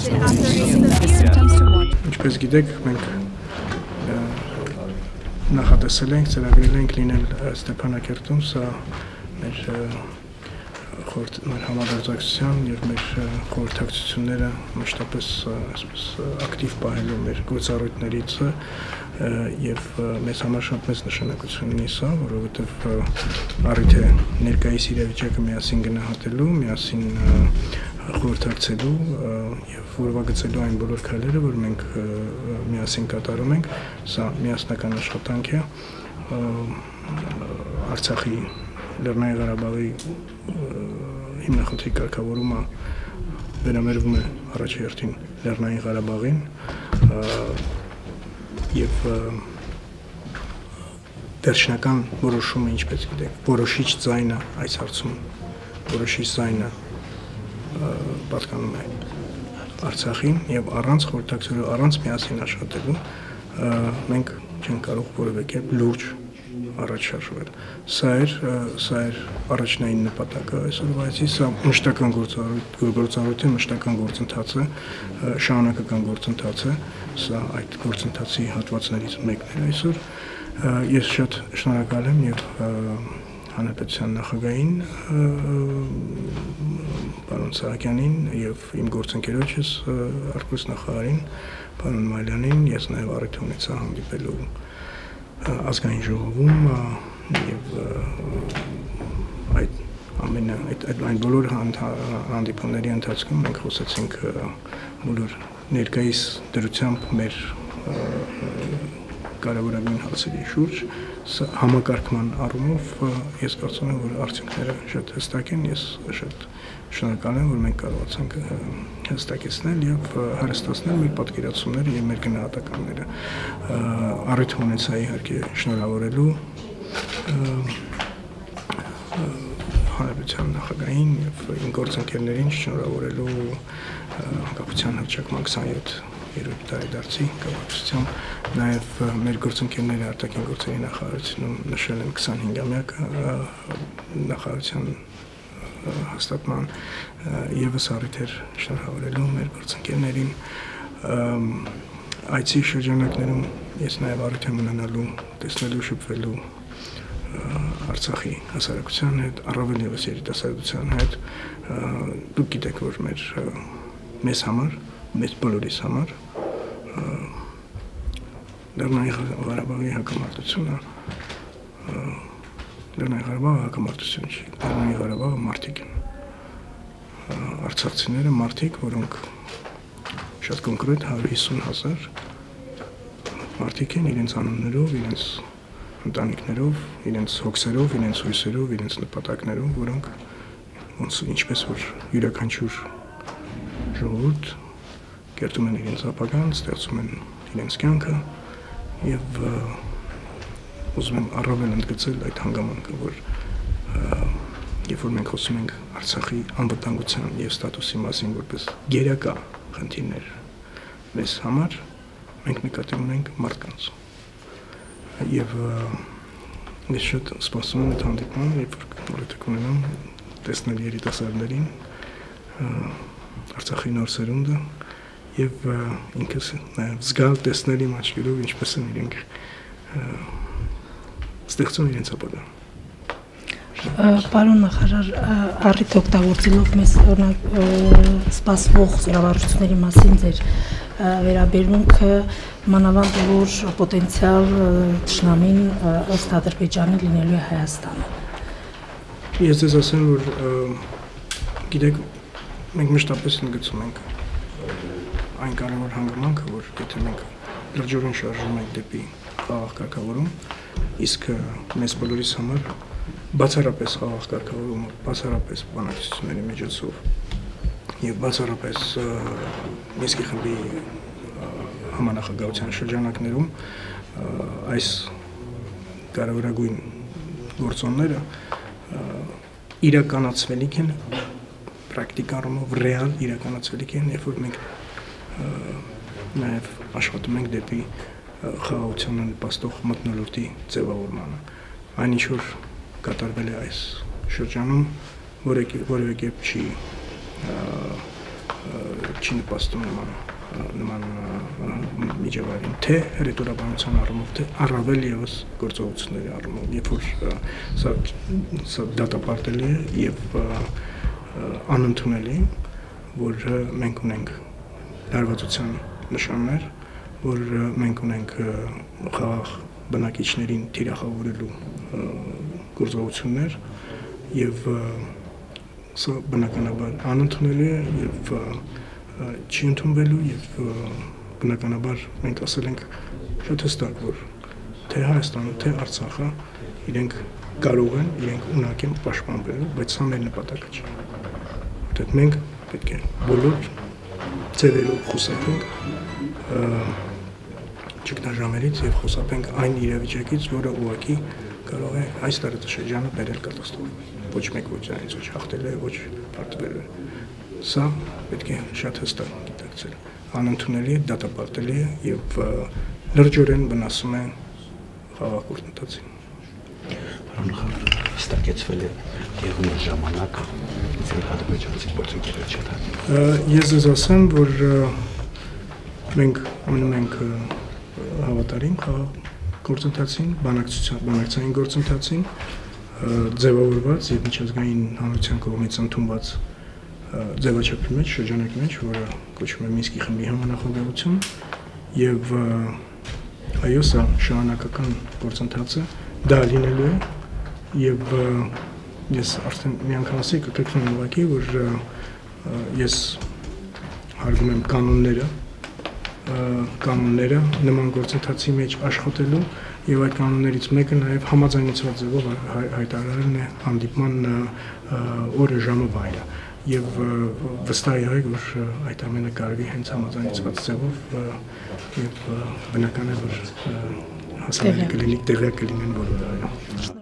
Ինչպես գիտեք, մենք նախատեսել ենք, ծրագրել ենք լինել Ստեփանակերտում, սա մեր համագործակցության եւ մեր խորհրդակցությունները մշտապես այսպես ակտիվ պահելու մեր գործառույթներից եւ մեզ համար շատ մեծ նշանակություն ունի սա, որովհետեւ առիթ է ներկայիս իրավիճակը միասին գնահատելու, միասին խորհրդակցելու եւ ուրվագծելու այն բոլոր քայլերը, որ մենք միասին կատարում ենք, սա միասնական աշխատանք է Արցախի Լեռնային Ղարաբաղի հիմնախնդրի կարգավորումը վերաբերում է առաջերտին Լեռնային Ղարաբաղին եւ վերջնական որոշումը, ինչպես գիտեք, որոշիչ ձայնը այս հարցում, որոշիչ ձայնը պատկանում է Արցախին եւ առանց խորհրդակցելու, առանց միասին աշխատելու մենք չենք կարող որևէ կերպ լուրջ առաջ շարժվել։ Սա էր առաջնային նպատակը այսօրվա այսի, սա մշտական գործառույթ է, մշտական գործընթաց է, շարունակական գործընթաց է, սա այդ գործընթացի հատվածներից մեկն է այսօր։ Ես շատ շնորհակալ եմ եւ Հանրապետության նախագահին պարոն Սահակյանին եւ իմ գործընկերոջս Արտգործ նախարարին պարոն Մալյանին, ես նաեւ առիթ ունեցա հանդիպելու ազգային ժողովում եւ այն բոլոր հանդիպումների ընթացքում մենք խոսեցինք բոլոր ներկայիս դրությամբ մեր կարևորագույն հարցերի շուրջ համակարգման առումով ես կարծում եմ, որ արդյունքները շատ հստակ են, ես շատ շնորհակալ եմ, որ մենք կարողացանք հստակեցնել եւ հարստացնել մեր պատկերացումները եւ մեր գնահատականները։ Առիթ ունեցա իհարկե շնորհավորելու Հանրապետության նախագահին եւ իմ գործընկերներին, շնորհավորելու անկախության հռչակման 27-րդ տարեդարձի կապակցությամբ նաեւ մեր գործընկերները արտաքին գործերի նախարարությունում նշել են 25-ամյակը նախարարության հաստատման եւս առիթ էր շնորհավորելու մեր գործընկերներին այցի շրջանակներում ես նաեւ առիթ եմ ունենալու տեսնելու շփվելու Արցախի հասարակության հետ, առավել ևս երիտասարդության հետ, դուք գիտեք, որ մեզ համար, մեզ բոլորիս համար Լեռնային Ղարաբաղի հակամարտությունը Լեռնային Ղարաբաղը հակամարտություն չի, Լեռնային Ղարաբաղը մարդիկ են, արցախցիները մարդիկ, որոնք շատ կոնկրետ 150,000 մարդիկ են իրենց անուններով, իրենց ընտանիքներով, իրենց հոգսերով, իրենց հույսերով, իրենց նպատակներով, որոնք ինչպես որ յուրաքանչյուր ժողովուրդ կերտում են իրենց ապագան, ստեղծում են իրենց կյանքը եւ ուզում եմ առավել ընդգծել այդ հանգամանքը, որ երբ որ մենք խոսում ենք Արցախի անվտանգության եւ ստատուսի մասին որպես գերակա խնդիրներ մեզ համար, մենք նկատի ունենք մարդկանց եւ ես շատ սպասում եմ այդ հանդիպմանը, երբ որ որտեղ ունենամ տեսնել երիտասարդներին Արցախի նոր սերունդը եւ ինքս նաեւ զգալ տեսնել իմ աչքերով ինչպես են իրենք ստեղծում իրենց ապագան։ Պարոն նախարար, առիթ օգտագործելով մեզ օրինակ սպասվող զորավարժությունների մասին ձեր վերաբերմունքը մանավանդ որ պոտենցիալ թշնամին ըստ Ադրբեջանի լինելու է Հայաստանը։ Ես ձեզ ասեմ, որ գիտեք, մենք մշտապես ընդգծում ենք այն կարևոր հանգամանքը, որ եթե մենք լրջորեն շարժվում ենք դեպի խաղաղ կարգավորում, իսկ մեզ բոլորիս համար բացառապես խաղաղ կարգավորումը, բացառապես բանակցությունների միջոցով եւ բացառապես Մինսկի խմբի համանախագահության շրջանակներում այս կարևորագույն գործոնները իրականացվելիք են պրակտիկարումով ռեալ իրականացվելիք են, երբ որ մենք նաեւ աշխատում ենք դեպի խաղաղությանը նպաստող մթնոլորտի ձևավորմանը։ Այն ինչ որ կատարվել է այս շրջանում, որևէ կերպ չի չի նպաստում նման միջավայրին, թե հռետորաբանության առումով, թե առավել ևս գործողությունների առումով, երբ որ սա դատապարտելի է եւ անընդունելի, որ մենք ունենք լարվածության նշաններ, որ մենք ունենք խաղաղ բնակիչներին թիրախավորելու գործողություններ եւ սա բնականաբար անընդունելի է եւ չի ընդունվելու եւ բնականաբար մենք ասել ենք շատ հստակ, որ թե Հայաստանը, թե Արցախը իրենք կարող են, իրենք ունակ են պաշտպանվելու, բայց սա մեր նպատակը չէ։ Որտեղ մենք պետք է բոլոր ձևերով խուսափենք ճգնաժամերից եւ խուսափենք այն իրավիճակից, որը ուղղակի կարող է այս տարածաշրջանը բերել կատաստրոֆա։ Ոչ մեկ ոչ այնց ոչ հաղթել է, ոչ պարտվել է։ Սա պետք է շատ հստակ գիտակցել։ Անընդունելի է, դատապարտելի է եւ լրջորեն վնասում է խաղաղ գործընթացին։ Հստակեցվել է եղունի ժամանակը ադրբեջանցի գործընկերոջ հետ։ Ես ձեզ ասեմ, որ մենք մնում ենք հավատարիմ խաղաղ գործընթացին, բանակցային գործընթացին, ձևավորված եւ միջազգային հանրության կողմից ընդունված ձևաչափի մեջ, շրջանակի մեջ, որը կոչվում է Մինսկի խմբի համանախագահություն եւ այո, սա շարունակական գործընթաց է, դա լինելու է եւ ես արդեն մի անգամ ասի կկրկնեմ ուղղակի, որ ես հարգում եմ կանոնները նման գործընթացի մեջ աշխատելու եւ այդ կանոններից մեկը նաեւ համաձայնեցված ձևով հայտարարելն է հանդիպման օրը ժամը վայրը եւ վստահ եղեք, որ այդ ամենը կարելի հենց համաձայնեցված ձևով եւ բնական է, որ հասանելի կլինի, տեղյակ կլինեն բոլորը։